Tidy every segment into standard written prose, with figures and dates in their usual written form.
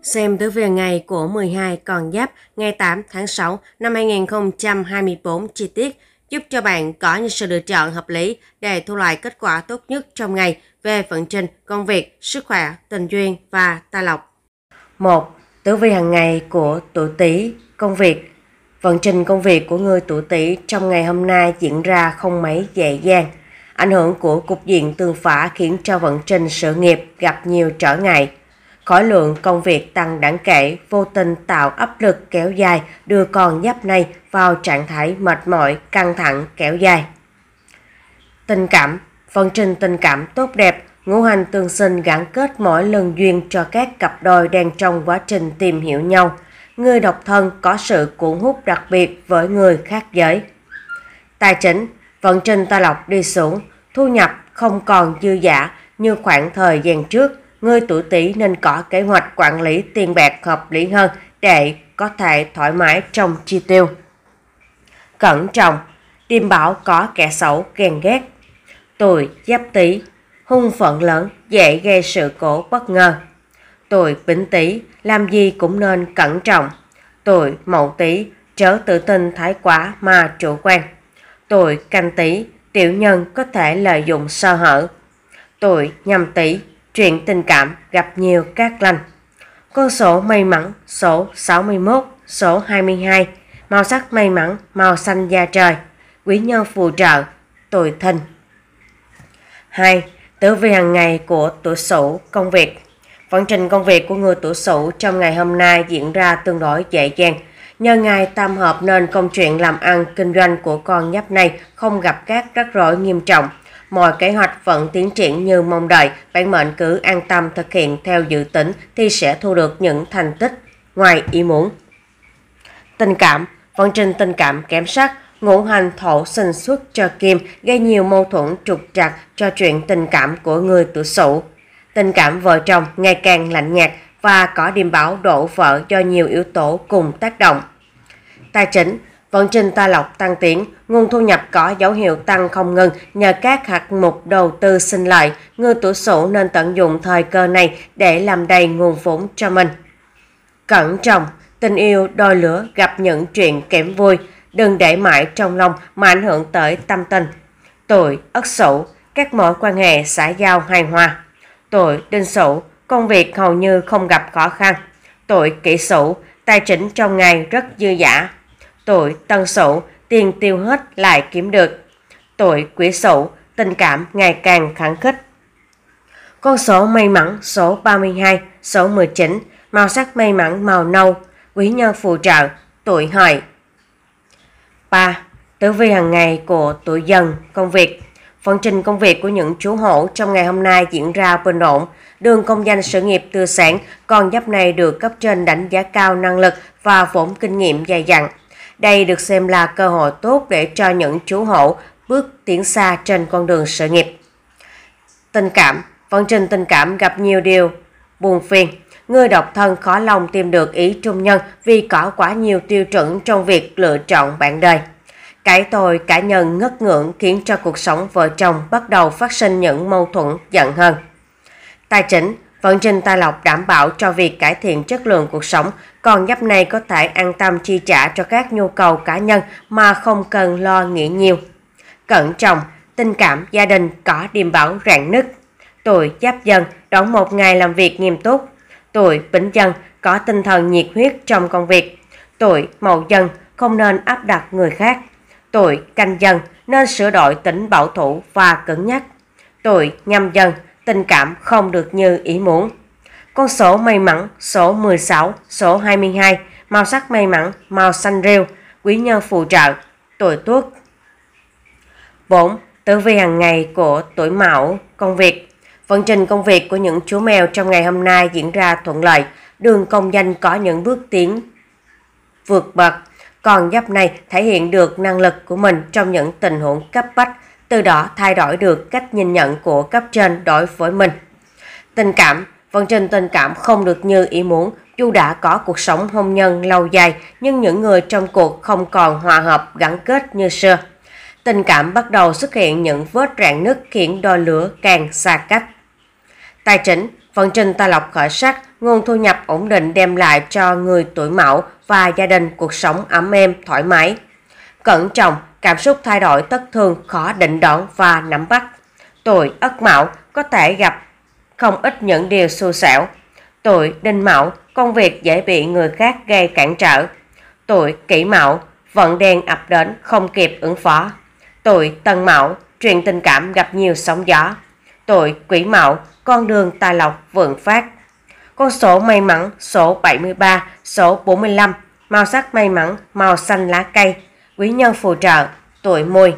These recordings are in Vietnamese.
Xem tử vi ngày của 12 con giáp ngày 8 tháng 6 năm 2024 chi tiết, giúp cho bạn có những sự lựa chọn hợp lý để thu lại kết quả tốt nhất trong ngày về vận trình, công việc, sức khỏe, tình duyên và tài lộc. 1. Tử vi hàng ngày của tuổi Tý, công việc. Vận trình công việc của người tuổi Tý trong ngày hôm nay diễn ra không mấy dễ dàng. Ảnh hưởng của cục diện tương phá khiến cho vận trình sự nghiệp gặp nhiều trở ngại. Khối lượng công việc tăng đáng kể, vô tình tạo áp lực kéo dài, đưa con giáp này vào trạng thái mệt mỏi, căng thẳng kéo dài. Tình cảm. Vận trình tình cảm tốt đẹp, ngũ hành tương sinh gắn kết mỗi lần duyên cho các cặp đôi đang trong quá trình tìm hiểu nhau. Người độc thân có sự cuốn hút đặc biệt với người khác giới. Tài chính. Vận trình tài lộc đi xuống, thu nhập không còn dư dả như khoảng thời gian trước. Người tuổi Tý nên có kế hoạch quản lý tiền bạc hợp lý hơn để có thể thoải mái trong chi tiêu. Cẩn trọng. Điềm báo có kẻ xấu ghen ghét. Tuổi Giáp Tý, hung phận lớn, dễ gây sự cố bất ngờ. Tuổi Bính Tý, làm gì cũng nên cẩn trọng. Tuổi Mậu Tý, chớ tự tin thái quá mà chủ quan. Tuổi Canh Tý, tiểu nhân có thể lợi dụng sơ hở. Tuổi Nhâm Tý, chuyện tình cảm gặp nhiều cát lành. Con số may mắn số 61, số 22, màu sắc may mắn màu xanh da trời, quý nhân phù trợ, tuổi Thìn. 2. Tử vi hàng ngày của tuổi Sửu, công việc. Vận trình công việc của người tuổi Sửu trong ngày hôm nay diễn ra tương đối dễ dàng. Nhờ ngày tam hợp nên công chuyện làm ăn kinh doanh của con giáp này không gặp các rắc rối nghiêm trọng. Mọi kế hoạch vẫn tiến triển như mong đợi, bản mệnh cứ an tâm thực hiện theo dự tính thì sẽ thu được những thành tích ngoài ý muốn. Tình cảm. Vận trình tình cảm kém sắc, ngũ hành thổ sinh xuất cho kim gây nhiều mâu thuẫn trục trặc cho chuyện tình cảm của người tuổi Sửu. Tình cảm vợ chồng ngày càng lạnh nhạt và có điềm báo đổ vỡ do nhiều yếu tố cùng tác động. Tài chính. Vận trình tài lộc tăng tiến, nguồn thu nhập có dấu hiệu tăng không ngừng nhờ các hạng mục đầu tư sinh lợi. Người tuổi Sửu nên tận dụng thời cơ này để làm đầy nguồn vốn cho mình. Cẩn trọng. Tình yêu đôi lứa gặp những chuyện kém vui, đừng để mãi trong lòng mà ảnh hưởng tới tâm tình. Tuổi Ất Sửu, các mối quan hệ xã giao hài hòa. Tuổi Đinh Sửu, công việc hầu như không gặp khó khăn. Tuổi Kỷ Sửu, tài chính trong ngày rất dư dả. Tuổi Tân Sửu, tiền tiêu hết lại kiếm được. Tuổi Quý Sửu, tình cảm ngày càng khăng khít. Con số may mắn số 32, số 19, màu sắc may mắn màu nâu, quý nhân phù trợ, tuổi Hợi. 3. Tử vi hàng ngày của tuổi Dần, công việc. Vận trình công việc của những chú hổ trong ngày hôm nay diễn ra bình ổn, đường công danh sự nghiệp tươi sáng, con giáp này được cấp trên đánh giá cao năng lực và vốn kinh nghiệm dày dặn. Đây được xem là cơ hội tốt để cho những chú hổ bước tiến xa trên con đường sự nghiệp. Tình cảm. Vận trình tình cảm gặp nhiều điều buồn phiền. Người độc thân khó lòng tìm được ý trung nhân vì có quá nhiều tiêu chuẩn trong việc lựa chọn bạn đời. Cái tôi cá nhân ngất ngưỡng khiến cho cuộc sống vợ chồng bắt đầu phát sinh những mâu thuẫn giận hờn. Tài chính. Vận trình tài lộc đảm bảo cho việc cải thiện chất lượng cuộc sống, con giáp này có thể an tâm chi trả cho các nhu cầu cá nhân mà không cần lo nghĩ nhiều. Cẩn trọng. Tình cảm gia đình có điềm báo rạn nứt. Tuổi Giáp Dần đón một ngày làm việc nghiêm túc. Tuổi Bính Dần có tinh thần nhiệt huyết trong công việc. Tuổi Mậu Dần không nên áp đặt người khác. Tuổi Canh Dần nên sửa đổi tính bảo thủ và cứng nhắc. Tuổi Nhâm Dần tình cảm không được như ý muốn. Con số may mắn số 16, số 22, màu sắc may mắn màu xanh rêu, quý nhân phù trợ, tuổi Tuất. 4. Tử vi hàng ngày của tuổi Mão, công việc. Vận trình công việc của những chú mèo trong ngày hôm nay diễn ra thuận lợi, đường công danh có những bước tiến vượt bậc. Con giáp này thể hiện được năng lực của mình trong những tình huống cấp bách, từ đó thay đổi được cách nhìn nhận của cấp trên đối với mình. Tình cảm. Vận trình tình cảm không được như ý muốn, dù đã có cuộc sống hôn nhân lâu dài nhưng những người trong cuộc không còn hòa hợp gắn kết như xưa. Tình cảm bắt đầu xuất hiện những vết rạn nứt khiến đôi lứa càng xa cách. Tài chính. Vận trình tài lộc khởi sắc, nguồn thu nhập ổn định đem lại cho người tuổi Mão và gia đình cuộc sống ấm êm, thoải mái. Cẩn trọng, cảm xúc thay đổi thất thường, khó định đoán và nắm bắt. Tuổi Ất Mão có thể gặp không ít những điều xui xẻo. Tuổi Đinh Mão, công việc dễ bị người khác gây cản trở. Tuổi Kỷ Mão, vận đen ập đến không kịp ứng phó. Tuổi Tân Mão, chuyện tình cảm gặp nhiều sóng gió. Tuổi Quý Mão, con đường tài lộc vượng phát. Con số may mắn số 73, số 45, màu sắc may mắn màu xanh lá cây, quý nhân phù trợ tuổi Mùi.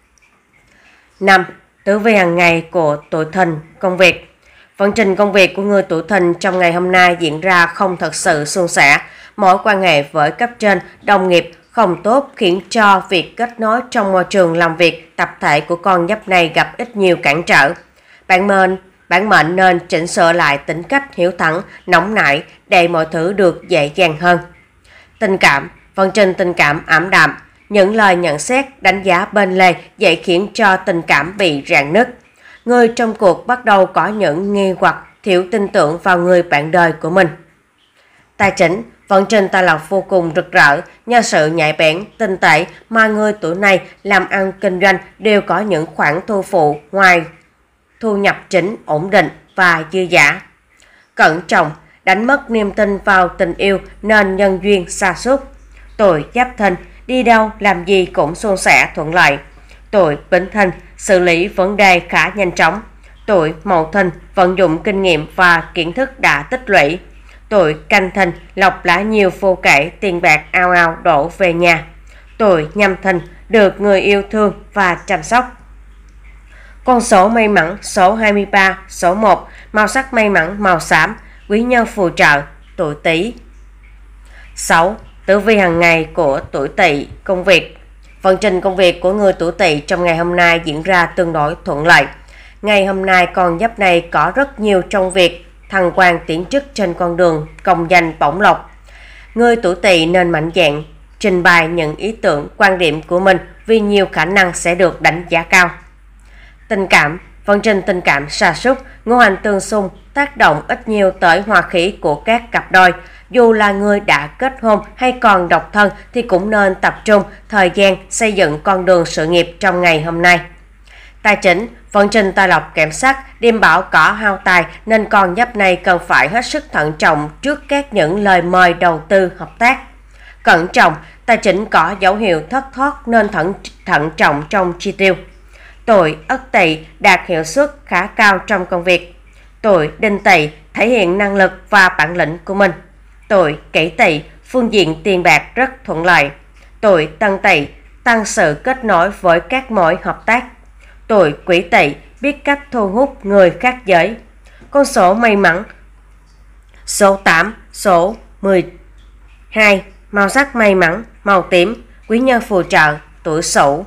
5. Tử vi hàng ngày của tuổi Thìn, công việc. Vận trình công việc của người tuổi Thìn trong ngày hôm nay diễn ra không thật sự suôn sẻ. Mối quan hệ với cấp trên, đồng nghiệp không tốt khiến cho việc kết nối trong môi trường làm việc tập thể của con giáp này gặp ít nhiều cản trở. Bản mệnh nên chỉnh sửa lại tính cách hiếu thắng, nóng nảy để mọi thứ được dễ dàng hơn. Tình cảm, vận trình tình cảm ảm đạm, những lời nhận xét, đánh giá bên lề dễ khiến cho tình cảm bị rạn nứt. Người trong cuộc bắt đầu có những nghi hoặc, thiếu tin tưởng vào người bạn đời của mình. Tài chính, vận trình tài lộc vô cùng rực rỡ, nhờ sự nhạy bén, tinh tế mà người tuổi này làm ăn kinh doanh đều có những khoản thu phụ ngoài thu nhập chính ổn định và dư dả. Cẩn trọng, đánh mất niềm tin vào tình yêu nên nhân duyên sa sút. Tuổi Giáp Thìn, đi đâu làm gì cũng suôn sẻ thuận lợi. Tuổi Bính Thìn, xử lý vấn đề khá nhanh chóng. Tuổi Mậu Thìn, vận dụng kinh nghiệm và kiến thức đã tích lũy. Tuổi Canh Thìn, lộc lá nhiều vô kể, tiền bạc ao ao đổ về nhà. Tuổi Nhâm Thìn, được người yêu thương và chăm sóc. Con số may mắn số 23, số 1, màu sắc may mắn màu xám, quý nhân phù trợ tuổi Tý. 6. Tử vi hàng ngày của tuổi Tỵ, công việc. Vận trình công việc của người tuổi Tỵ trong ngày hôm nay diễn ra tương đối thuận lợi. Ngày hôm nay con giáp này có rất nhiều trong việc thăng quan tiến chức trên con đường công danh bổng lộc. Người tuổi Tỵ nên mạnh dạn trình bày những ý tưởng, quan điểm của mình vì nhiều khả năng sẽ được đánh giá cao. Tình cảm, vận trình tình cảm sa sút, ngũ hành tương xung tác động ít nhiều tới hòa khí của các cặp đôi. Dù là người đã kết hôn hay còn độc thân thì cũng nên tập trung thời gian xây dựng con đường sự nghiệp trong ngày hôm nay. Tài chính, vận trình tài lộc kém sắc, điềm bảo có hao tài nên con giáp này cần phải hết sức thận trọng trước những lời mời đầu tư hợp tác. Cẩn trọng, tài chính có dấu hiệu thất thoát nên thận trọng trong chi tiêu. Tuổi Ất Tỵ đạt hiệu suất khá cao trong công việc. Tuổi Đinh Tỵ thể hiện năng lực và bản lĩnh của mình. Tuổi Kỷ Tỵ phương diện tiền bạc rất thuận lợi. Tuổi Tân Tỵ tăng sự kết nối với các mối hợp tác. Tuổi Quý Tỵ biết cách thu hút người khác giới. Con số may mắn số 8, số 12, màu sắc may mắn màu tím, quý nhân phù trợ tuổi Sửu.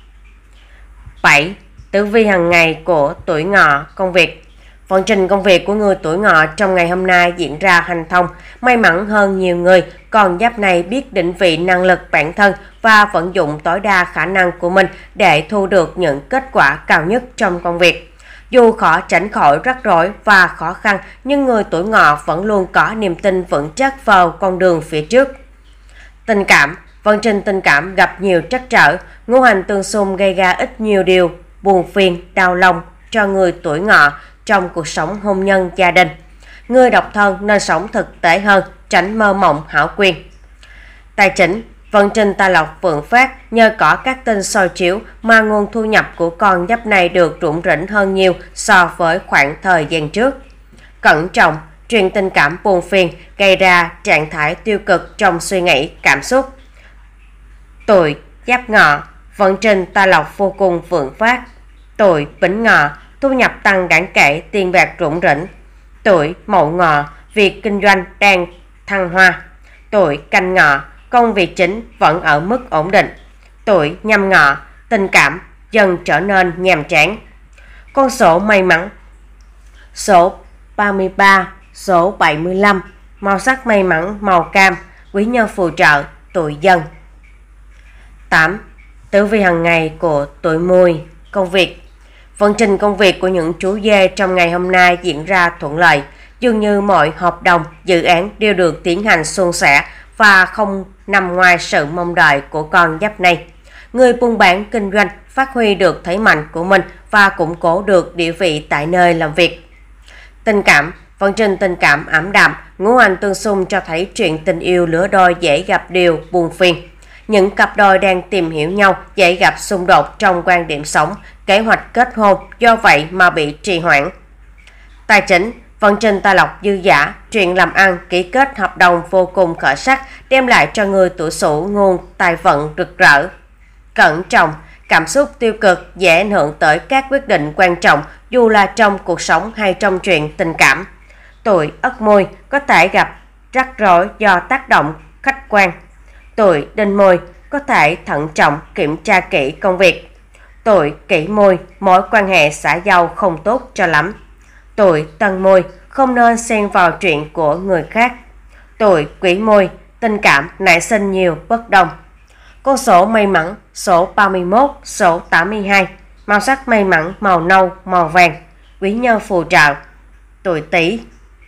7. Tử vi hàng ngày của tuổi Ngọ, công việc. Vận trình công việc của người tuổi Ngọ trong ngày hôm nay diễn ra hanh thông, may mắn hơn nhiều người. Con giáp này biết định vị năng lực bản thân và vận dụng tối đa khả năng của mình để thu được những kết quả cao nhất trong công việc. Dù khó tránh khỏi rắc rối và khó khăn, nhưng người tuổi Ngọ vẫn luôn có niềm tin vững chắc vào con đường phía trước. Tình cảm, vận trình tình cảm gặp nhiều trắc trở, ngũ hành tương xung gây ra ít nhiều điều buồn phiền, đau lòng cho người tuổi Ngọ trong cuộc sống hôn nhân gia đình. Người độc thân nên sống thực tế hơn, tránh mơ mộng hão quyền. Tài chính, vận trình tài lộc vượng phát, nhờ có các tin soi chiếu mà nguồn thu nhập của con giáp này được rủng rỉnh hơn nhiều so với khoảng thời gian trước. Cẩn trọng, chuyện tình cảm buồn phiền gây ra trạng thái tiêu cực trong suy nghĩ, cảm xúc. Tuổi Giáp Ngọ, vận trình tài lộc vô cùng vượng phát. Tuổi Bính Ngọ, thu nhập tăng đáng kể, tiền bạc rủng rỉnh. Tuổi Mậu Ngọ, việc kinh doanh đang thăng hoa. Tuổi Canh Ngọ, công việc chính vẫn ở mức ổn định. Tuổi Nhâm Ngọ, tình cảm dần trở nên nhàm chán. Con số may mắn số 33, số 75, màu sắc may mắn màu cam, quý nhân phù trợ tuổi Dần. 8. Tử vi hàng ngày của tuổi Mùi, công việc. Vận trình công việc của những chú dê trong ngày hôm nay diễn ra thuận lợi. Dường như mọi hợp đồng, dự án đều được tiến hành suôn sẻ và không nằm ngoài sự mong đợi của con giáp này. Người buôn bán kinh doanh phát huy được thế mạnh của mình và củng cố được địa vị tại nơi làm việc. Tình cảm, vận trình tình cảm ảm đạm, ngũ hành tương xung cho thấy chuyện tình yêu lứa đôi dễ gặp điều buồn phiền. Những cặp đôi đang tìm hiểu nhau dễ gặp xung đột trong quan điểm sống, kế hoạch kết hôn, do vậy mà bị trì hoãn. Tài chính, vận trình tài lộc dư dả, chuyện làm ăn, ký kết hợp đồng vô cùng khởi sắc, đem lại cho người tuổi Sửu nguồn tài vận rực rỡ. Cẩn trọng, cảm xúc tiêu cực dễ ảnh hưởng tới các quyết định quan trọng dù là trong cuộc sống hay trong chuyện tình cảm. Tuổi Ất Mùi có thể gặp rắc rối do tác động khách quan. Tuổi Đinh Mùi có thể thận trọng kiểm tra kỹ công việc. Tuổi Kỷ Mùi mối quan hệ xã giao không tốt cho lắm. Tuổi Tân Mùi không nên xen vào chuyện của người khác. Tuổi Quý Mùi tình cảm nảy sinh nhiều bất đồng. Con số may mắn số 31, số 82, màu sắc may mắn màu nâu, màu vàng, quý nhân phù trợ. Tuổi Tý.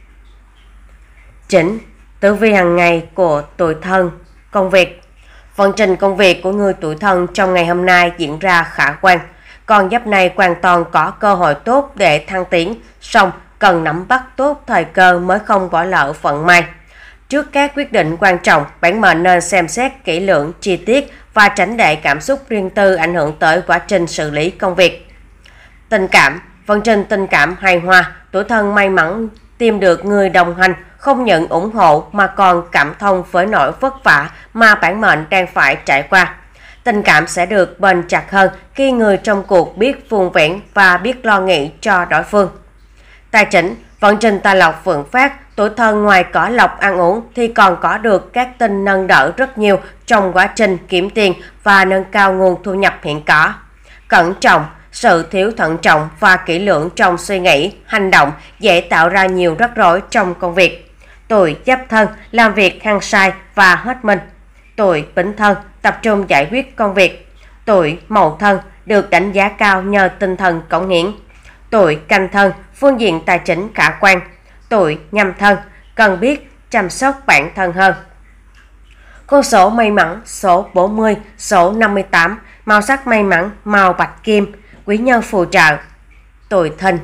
Chỉnh tử vi hàng ngày của tuổi Thân. Công việc, vận trình công việc của người tuổi Thân trong ngày hôm nay diễn ra khả quan. Con giáp này hoàn toàn có cơ hội tốt để thăng tiến, song cần nắm bắt tốt thời cơ mới không bỏ lỡ vận may. Trước các quyết định quan trọng, bản mệnh nên xem xét kỹ lưỡng chi tiết và tránh để cảm xúc riêng tư ảnh hưởng tới quá trình xử lý công việc. Tình cảm, vận trình tình cảm hài hòa, tuổi Thân may mắn tìm được người đồng hành, không những ủng hộ mà còn cảm thông với nỗi vất vả mà bản mệnh đang phải trải qua. Tình cảm sẽ được bền chặt hơn khi người trong cuộc biết vuông vén và biết lo nghĩ cho đối phương. Tài chính, vận trình tài lộc vượng phát, tuổi Thân ngoài có lộc ăn uống thì còn có được các tin nâng đỡ rất nhiều trong quá trình kiếm tiền và nâng cao nguồn thu nhập hiện có. Cẩn trọng, sự thiếu thận trọng và kỹ lưỡng trong suy nghĩ, hành động dễ tạo ra nhiều rắc rối trong công việc. Tuổi Giáp Thân làm việc hăng say và hết mình. Tuổi Bính Thân tập trung giải quyết công việc. Tuổi Mậu Thân được đánh giá cao nhờ tinh thần cống hiến. Tuổi Canh Thân phương diện tài chính khả quan. Tuổi Nhâm Thân cần biết chăm sóc bản thân hơn. Con số may mắn số 40, số 58, màu sắc may mắn màu bạch kim, quý nhân phù trợ. Tuổi Thìn.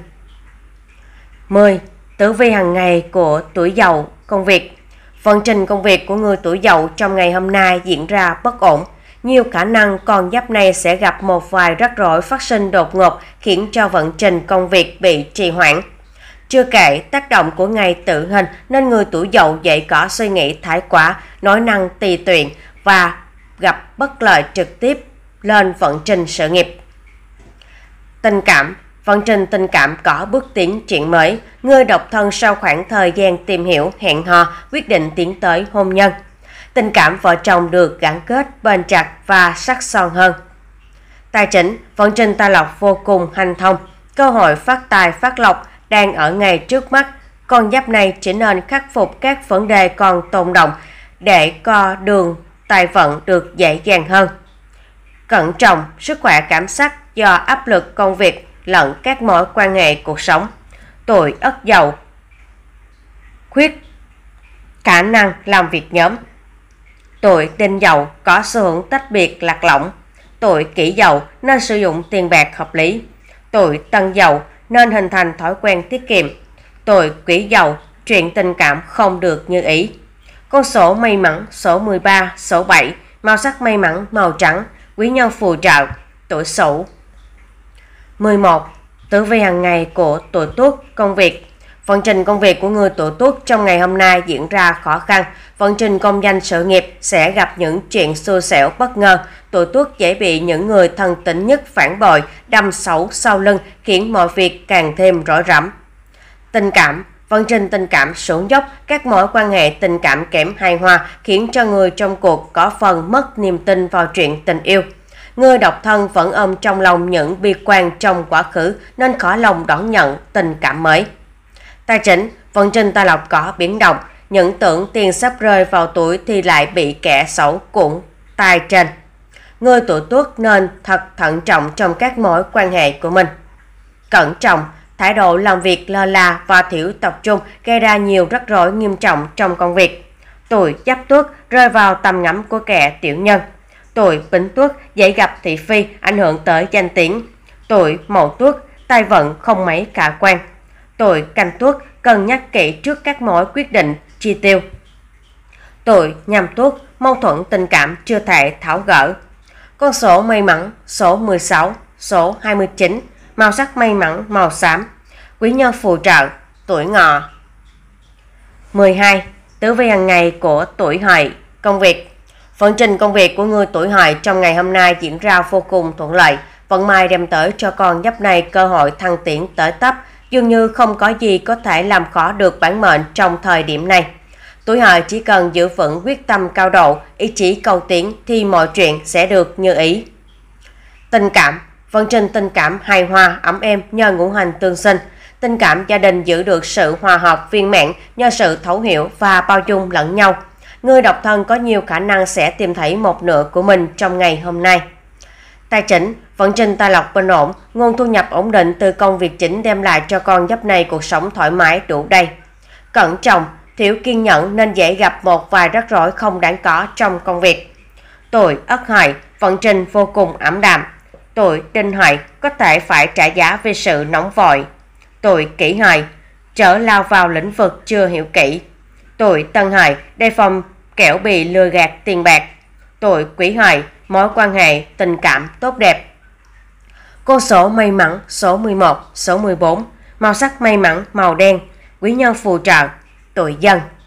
10. Tử vi hàng ngày của tuổi Dậu. Công việc, vận trình công việc của người tuổi Dậu trong ngày hôm nay diễn ra bất ổn. Nhiều khả năng con giáp này sẽ gặp một vài rắc rối phát sinh đột ngột khiến cho vận trình công việc bị trì hoãn. Chưa kể tác động của ngày Tử Hình nên người tuổi Dậu dễ có suy nghĩ thái quá, nói năng tùy tiện và gặp bất lợi trực tiếp lên vận trình sự nghiệp. Tình cảm, vận trình tình cảm có bước tiến triển mới. Người độc thân sau khoảng thời gian tìm hiểu, hẹn hò, quyết định tiến tới hôn nhân. Tình cảm vợ chồng được gắn kết, bền chặt và sắc son hơn. Tài chính, vận trình tài lộc vô cùng hanh thông. Cơ hội phát tài phát lộc đang ở ngay trước mắt. Con giáp này chỉ nên khắc phục các vấn đề còn tồn động để co đường tài vận được dễ dàng hơn. Cẩn trọng, sức khỏe cảm sắc do áp lực công việc lẫn các mối quan hệ cuộc sống. Tuổi Ất Dậu khuyết khả năng làm việc nhóm. Tuổi Đinh Dậu có xu hướng tách biệt lạc lõng. Tuổi Kỷ Dậu nên sử dụng tiền bạc hợp lý. Tuổi Tân Dậu nên hình thành thói quen tiết kiệm. Tuổi Quý Dậu chuyện tình cảm không được như ý. Con số may mắn số 13, số 7, màu sắc may mắn màu trắng, quý nhân phù trợ. Tuổi Sửu. 11. Tử vi hàng ngày của tuổi Tuất. Công việc, vận trình công việc của người tuổi Tuất trong ngày hôm nay diễn ra khó khăn. Vận trình công danh sự nghiệp sẽ gặp những chuyện xui xẻo bất ngờ. Tuổi Tuất dễ bị những người thân tín nhất phản bội, đâm xấu sau lưng khiến mọi việc càng thêm rối rắm. Tình cảm, vận trình tình cảm xuống dốc, các mối quan hệ tình cảm kém hài hòa khiến cho người trong cuộc có phần mất niềm tin vào chuyện tình yêu. Người độc thân vẫn ôm trong lòng những bi quan trong quá khứ nên khó lòng đón nhận tình cảm mới. Tài chính, vận trình tài lộc có biến động, những tưởng tiền sắp rơi vào túi thì lại bị kẻ xấu cuộn tay trên. Người tuổi Tuất nên thật thận trọng trong các mối quan hệ của mình. Cẩn trọng, thái độ làm việc lơ là và thiếu tập trung gây ra nhiều rắc rối nghiêm trọng trong công việc. Tuổi Giáp Tuất rơi vào tầm ngắm của kẻ tiểu nhân. Tuổi Bính Tuất dễ gặp thị phi, ảnh hưởng tới danh tiếng. Tuổi Mậu Tuất tài vận không mấy khả quan. Tuổi Canh Tuất cân nhắc kỹ trước các mối quyết định chi tiêu. Tuổi Nhâm Tuất mâu thuẫn tình cảm chưa thể tháo gỡ. Con số may mắn số 16, số 29, màu sắc may mắn màu xám. Quý nhân phù trợ tuổi Ngọ. 12. Tử vi hàng ngày của tuổi Hợi. Công việc. Vận trình công việc của người tuổi Hợi trong ngày hôm nay diễn ra vô cùng thuận lợi. Vận may đem tới cho con giáp này cơ hội thăng tiến tới tấp, dường như không có gì có thể làm khó được bản mệnh trong thời điểm này. Tuổi Hợi chỉ cần giữ vững quyết tâm cao độ, ý chí cầu tiến thì mọi chuyện sẽ được như ý. Tình cảm. Vận trình tình cảm hài hòa ấm êm nhờ ngũ hành tương sinh. Tình cảm gia đình giữ được sự hòa hợp viên mãn nhờ sự thấu hiểu và bao dung lẫn nhau. Người độc thân có nhiều khả năng sẽ tìm thấy một nửa của mình trong ngày hôm nay. Tài chính. Vận trình tài lộc bình ổn, nguồn thu nhập ổn định từ công việc chính đem lại cho con giáp này cuộc sống thoải mái đủ đầy. Cẩn trọng. Thiếu kiên nhẫn nên dễ gặp một vài rắc rối không đáng có trong công việc. Tuổi Ất Hợi, vận trình vô cùng ảm đạm. Tuổi Đinh Hợi có thể phải trả giá vì sự nóng vội. Tuổi Kỷ Hợi, trở lao vào lĩnh vực chưa hiểu kỹ. Tuổi Tân Hợi, đề phòng kẻo bị lừa gạt tiền bạc. Tuổi Quý Hợi, mối quan hệ tình cảm tốt đẹp. Con số may mắn số 11, số 14, màu sắc may mắn màu đen. Quý nhân phù trợ tuổi Dần.